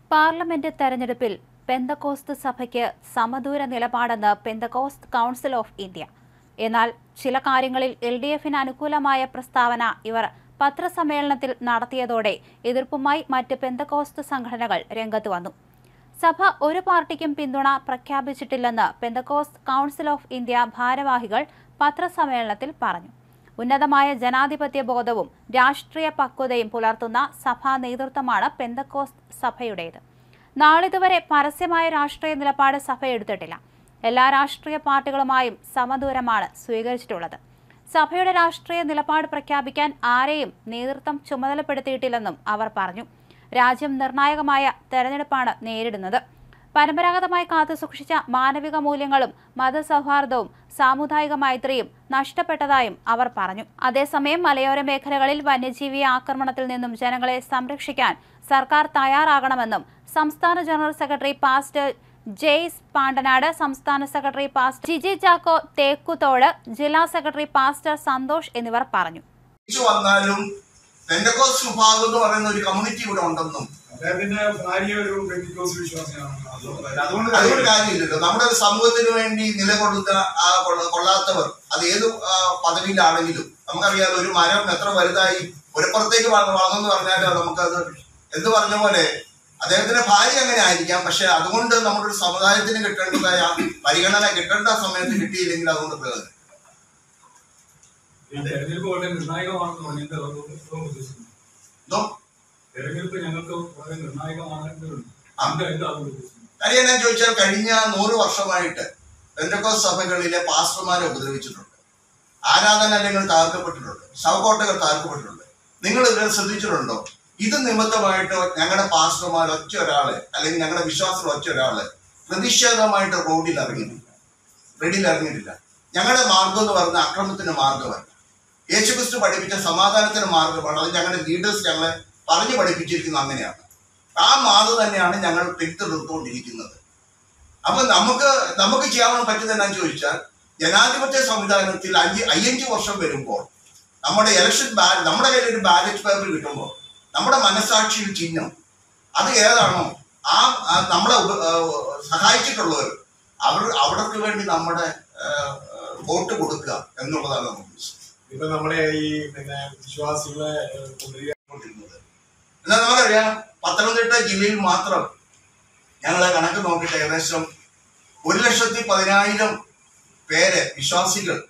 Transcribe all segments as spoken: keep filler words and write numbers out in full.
Parliament തെരഞ്ഞെടുപ്പിൽ Pentecost സഭയ്ക്ക് സമദൂര നിലപാടെന്ന് പെന്തക്കോസ്ത് കൗൺസിൽ ഓഫ് ഇന്ത്യ. എന്നാൽ ചില കാര്യങ്ങളിൽ എൽ ഡി എഫിന് അനുകൂലമായ പ്രസ്താവന ഇവർ പത്രസമ്മേളനത്തിൽ നടത്തിയതോടെ എതിർപ്പുമായി മറ്റ് പെന്തക്കോസ്ത് സംഘടനകൾ രംഗത്ത് വന്നു. സഭ ഒരു പാർട്ടിക്കും പിന്തുണ പ്രഖ്യാപിച്ചിട്ടില്ലെന്ന് പെന്തക്കോസ്ത് കൗൺസിൽ ഓഫ് ഇന്ത്യ ഭാരവാഹികൾ പത്രസമ്മേളനത്തിൽ പറഞ്ഞു. ഉന്നതമായ ജനാധിപത്യ ബോധവും രാഷ്ട്രീയ പക്വതയും പുലർത്തുന്ന സഭാ നേതൃത്വമാണ് പെന്തക്കോസ്ത് സഭയുടേത്. നാളിതുവരെ പരസ്യമായ രാഷ്ട്രീയ നിലപാട് സഭ എടുത്തിട്ടില്ല. എല്ലാ രാഷ്ട്രീയ പാർട്ടികളുമായും സമദൂരമാണ് സ്വീകരിച്ചിട്ടുള്ളത്. സഭയുടെ രാഷ്ട്രീയ നിലപാട് പ്രഖ്യാപിക്കാൻ ആരെയും നേതൃത്വം ചുമതലപ്പെടുത്തിയിട്ടില്ലെന്നും അവർ പറഞ്ഞു. രാജ്യം നിർണായകമായ തെരഞ്ഞെടുപ്പാണ് നേരിടുന്നത്. പരമ്പരാഗതമായി കാത്തുസൂക്ഷിച്ച മാനവിക മൂല്യങ്ങളും മതസൗഹാർദ്ദവും സാമുദായിക മൈത്രിയും നഷ്ടപ്പെട്ടതായും അവർ പറഞ്ഞു. അതേസമയം മലയോര മേഖലകളിൽ വന്യജീവി ആക്രമണത്തിൽ നിന്നും ജനങ്ങളെ സംരക്ഷിക്കാൻ സർക്കാർ തയ്യാറാകണമെന്നും സംസ്ഥാന general secretary pastor Jaise Pandanad, സംസ്ഥാന സെക്രട്ടറി പാസ്റ്റർ ജിജി ചാക്കോ തേക്കുത്തോട്, ജില്ലാ സെക്രട്ടറി പാസ്റ്റർ സന്തോഷ് എന്നിവർ പറഞ്ഞു. പെന്തക്കോസ്ത് വിഭാഗം എന്ന് പറയുന്ന ഒരു കമ്മ്യൂണിറ്റി ഇവിടെ ഉണ്ടെന്നും അതുകൊണ്ട് അതുകൊണ്ട് കാര്യമില്ലല്ലോ. നമ്മുടെ സമൂഹത്തിന് വേണ്ടി നിലകൊള്ളുന്ന ആ കൊള്ളാത്തവർ അത് ഏത് പദവിയിലാണെങ്കിലും നമുക്കറിയാലോ. ഒരു മരം എത്ര വലുതായി ഒരപ്പുറത്തേക്ക് വളർന്നെന്ന് പറഞ്ഞാൽ നമുക്കത് എന്ത് പറഞ്ഞ പോലെ അദ്ദേഹത്തിന്റെ ഭാര്യ അങ്ങനെ ആയിരിക്കാം. പക്ഷെ അതുകൊണ്ട് നമ്മുടെ ഒരു സമുദായത്തിന് കിട്ടേണ്ടതായ പരിഗണന കിട്ടേണ്ട സമയത്ത് കിട്ടിയില്ലെങ്കിൽ അതുകൊണ്ട് പ്രയോജനം. തെരഞ്ഞെടുപ്പ് വളരെ നിർണായകമാണെന്ന് പറഞ്ഞിട്ട് തെരഞ്ഞെടുപ്പ് ഞങ്ങൾക്ക് വളരെ നിർണായകമാണെന്നുണ്ട്. കാര്യം എന്നാ ചോദിച്ചാൽ കഴിഞ്ഞ നൂറ് വർഷമായിട്ട് പെന്തക്കോസ്ത് സഭകളിലെ പാസ്റ്റർമാരെ ഉപദ്രവിച്ചിട്ടുണ്ട്. ആരാധനാലയങ്ങൾ തകർക്കപ്പെട്ടിട്ടുണ്ട്. ശവക്കോട്ടകൾ തകർക്കപ്പെട്ടിട്ടുണ്ട്. നിങ്ങൾ ഇതിനെ ശ്രദ്ധിച്ചിട്ടുണ്ടോ? ഇത് നിമിത്തമായിട്ട് ഞങ്ങളുടെ പാസ്റ്റർമാർ ഒറ്റ ഒരാള് അല്ലെങ്കിൽ ഞങ്ങളുടെ വിശ്വാസികൾ ഒറ്റ ഒരാള് പ്രതിഷേധമായിട്ട് റോഡിൽ ഇറങ്ങിയിട്ടില്ല റെഡിയിൽ ഇറങ്ങിയിട്ടില്ല. ഞങ്ങളുടെ മാർഗം എന്ന് പറഞ്ഞ അക്രമത്തിന്റെ മാർഗമല്ല. യേശുക്രിസ്തു പഠിപ്പിച്ച സമാധാനത്തിന്റെ മാർഗമാണ്. അത് ഞങ്ങളുടെ ലീഡേഴ്സ് ഞങ്ങളെ പറഞ്ഞു പഠിപ്പിച്ചിരിക്കുന്നത് അങ്ങനെയാണ്. ആ മാർഗം തന്നെയാണ് ഞങ്ങൾ പിന്തുടർന്നുകൊണ്ടിരിക്കുന്നത്. അപ്പൊ നമുക്ക് നമുക്ക് ചെയ്യാൻ പറ്റുന്നത് എന്നാന്ന് ചോദിച്ചാൽ ജനാധിപത്യ സംവിധാനത്തിൽ അഞ്ച് അയ്യഞ്ച് വർഷം വരുമ്പോൾ നമ്മുടെ ഇലക്ഷൻ ബാ നമ്മുടെ കയ്യിൽ ഒരു ബാലറ്റ് പേപ്പർ കിട്ടുമ്പോൾ നമ്മുടെ മനസാക്ഷിയിൽ ചിഹ്നം അത് ഏതാണോ ആ നമ്മളെ സഹായിച്ചിട്ടുള്ളവർ അവർ അവർക്ക് വേണ്ടി നമ്മുടെ വോട്ട് കൊടുക്കുക എന്നുള്ളതാണ് നമുക്ക് ഇപ്പൊ നമ്മുടെ ഈ പിന്നെ വിശ്വാസികളെ കൊണ്ടിരുന്നത്. എന്നാൽ നമുക്കറിയാം പത്തനംതിട്ട ജില്ലയിൽ മാത്രം ഞങ്ങളെ കണക്ക് നോക്കിയിട്ട് ഏകദേശം ഒരു ലക്ഷത്തി പതിനായിരം പേര് വിശ്വാസികൾ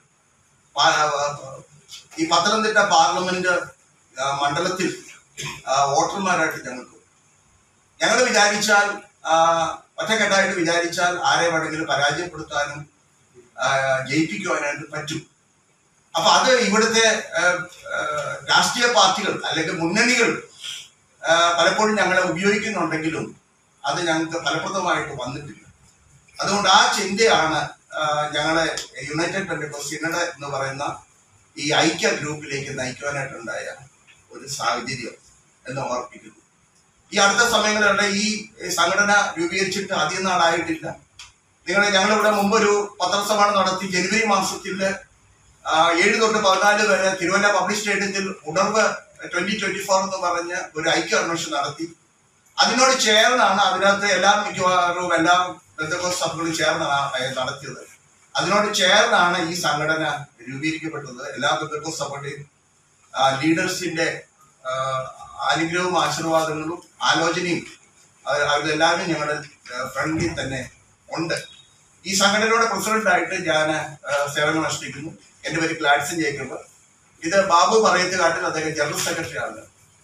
ഈ പത്തനംതിട്ട പാർലമെന്റ് മണ്ഡലത്തിൽ വോട്ടർമാരായിട്ട് ഞങ്ങൾക്ക് ഞങ്ങൾ വിചാരിച്ചാൽ ഒറ്റക്കെട്ടായിട്ട് വിചാരിച്ചാൽ ആരെ വേണമെങ്കിലും പരാജയപ്പെടുത്താനും ജയിപ്പിക്കുവാനായിട്ട് പറ്റും. അപ്പൊ അത് ഇവിടുത്തെ രാഷ്ട്രീയ പാർട്ടികൾ അല്ലെങ്കിൽ മുന്നണികൾ പലപ്പോഴും ഞങ്ങളെ ഉപയോഗിക്കുന്നുണ്ടെങ്കിലും അത് ഞങ്ങൾക്ക് ഫലപ്രദമായിട്ട് വന്നിട്ടില്ല. അതുകൊണ്ട് ആ ചിന്തയാണ് ഞങ്ങളെ യുണൈറ്റഡ് പെന്തക്കോസ്ത് സിനഡ് എന്ന് പറയുന്ന ഈ ഐക്യ ഗ്രൂപ്പിലേക്ക് നയിക്കുവാനായിട്ടുണ്ടായ ഒരു സാഹചര്യം എന്ന് ഓർപ്പിക്കുന്നു. ഈ അടുത്ത സമയങ്ങളിലുള്ള ഈ സംഘടന രൂപീകരിച്ചിട്ട് അധികം നാളായിട്ടില്ല. നിങ്ങൾ ഞങ്ങളിവിടെ മുമ്പൊരു പത്രസമ്മേളനം നടത്തി. ജനുവരി മാസത്തിൽ ഏഴ് തൊട്ട് പതിനാല് വരെ തിരുവല്ല പബ്ലിക് സ്റ്റേഡിയത്തിൽ ഉണർവ് ട്വന്റി ട്വന്റി ഫോർ എന്ന് പറഞ്ഞ് ഒരു ഐക്യ കൺവെൻഷൻ നടത്തി. അതിനോട് ചേർന്നാണ് അതിനകത്ത് എല്ലാ മിക്കവാറും എല്ലാ പെന്തക്കോസ്ത് സഭകളും ചേർന്നാണ് നടത്തിയത്. അതിനോട് ചേർന്നാണ് ഈ സംഘടന രൂപീകരിക്കപ്പെട്ടത്. എല്ലാ പെന്തക്കോസ്ത് സഭയുടെയും ലീഡേഴ്സിന്റെ അനുഗ്രഹവും ആശീർവാദങ്ങളും ആലോചനയും അവരെല്ലാവരും ഞങ്ങളുടെ ഫ്രണ്ടിൽ തന്നെ ഉണ്ട്. ഈ സംഘടനയുടെ പ്രസിഡന്റായിട്ട് ഞാൻ സേവനം അനുഷ്ഠിക്കുന്നു. എൻ്റെ പേര് ഗ്ലാഡ്സൺ ജേക്കബ്. ഇത് ബാബു പറയത്തുകാട്ടിൽ അദ്ദേഹം ജനറൽ സെക്രട്ടറി ആണ്.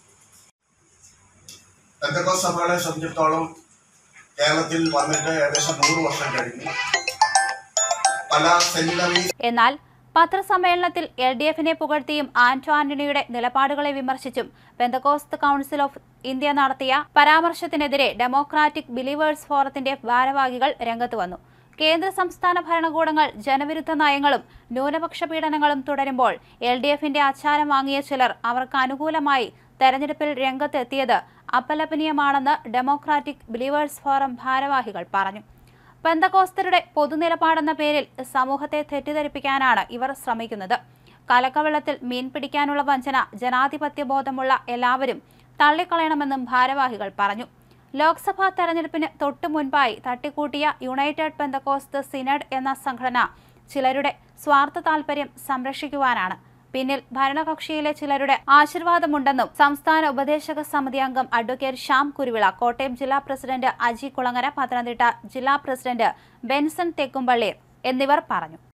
പെന്തക്കോസ്ത് സഭകളെ സംബന്ധിച്ചിടത്തോളം കേരളത്തിൽ വന്നിട്ട് ഏകദേശം നൂറ് വർഷം കഴിഞ്ഞു. പല സെമിനറി എന്നാൽ പത്രസമ്മേളനത്തിൽ എൽ ഡി എഫിനെ പുകഴ്ത്തിയും ആന്റോ ആന്റണിയുടെ നിലപാടുകളെ വിമർശിച്ചും പെന്തക്കോസ്ത് കൗൺസിൽ ഓഫ് ഇന്ത്യ നടത്തിയ പരാമർശത്തിനെതിരെ ഡെമോക്രാറ്റിക് ബിലീവേഴ്സ് ഫോറത്തിന്റെ ഭാരവാഹികൾ രംഗത്ത് വന്നു. കേന്ദ്ര സംസ്ഥാന ഭരണകൂടങ്ങൾ ജനവിരുദ്ധ നയങ്ങളും ന്യൂനപക്ഷ പീഡനങ്ങളും തുടരുമ്പോൾ എൽ ഡി എഫിന്റെ അച്ചാരം വാങ്ങിയ ചിലർ അവർക്ക് അനുകൂലമായി തെരഞ്ഞെടുപ്പിൽ രംഗത്തെത്തിയത് അപലപനീയമാണെന്ന് ഡെമോക്രാറ്റിക് ബിലീവേഴ്സ് ഫോറം ഭാരവാഹികൾ പറഞ്ഞു. പെന്തക്കോസ്തരുടെ പൊതുനിലപാടെന്ന പേരിൽ സമൂഹത്തെ തെറ്റിദ്ധരിപ്പിക്കാനാണ് ഇവർ ശ്രമിക്കുന്നത്. കലക്കവെള്ളത്തിൽ മീൻ പിടിക്കാനുള്ള വഞ്ചന ജനാധിപത്യ ബോധമുള്ള എല്ലാവരും തള്ളിക്കളയണമെന്നും ഭാരവാഹികൾ പറഞ്ഞു. ലോക്സഭാ തെരഞ്ഞെടുപ്പിന് തൊട്ടു മുൻപായി തട്ടിക്കൂട്ടിയ യുണൈറ്റഡ് പെന്തക്കോസ്ത് സിനഡ് എന്ന സംഘടന ചിലരുടെ സ്വാർത്ഥ താൽപര്യം സംരക്ഷിക്കുവാനാണ് പിന്നിൽ ഭരണകക്ഷിയിലെ ചിലരുടെ ആശീർവാദമുണ്ടെന്നും സംസ്ഥാന ഉപദേശക സമിതി അംഗം അഡ്വക്കേറ്റ് ശ്യാം കുരുവിള, കോട്ടയം ജില്ലാ പ്രസിഡന്റ് അജി കുളങ്ങര, പത്തനംതിട്ട ജില്ലാ പ്രസിഡന്റ് ബെൻസൺ തെക്കുംപള്ളി എന്നിവർ പറഞ്ഞു.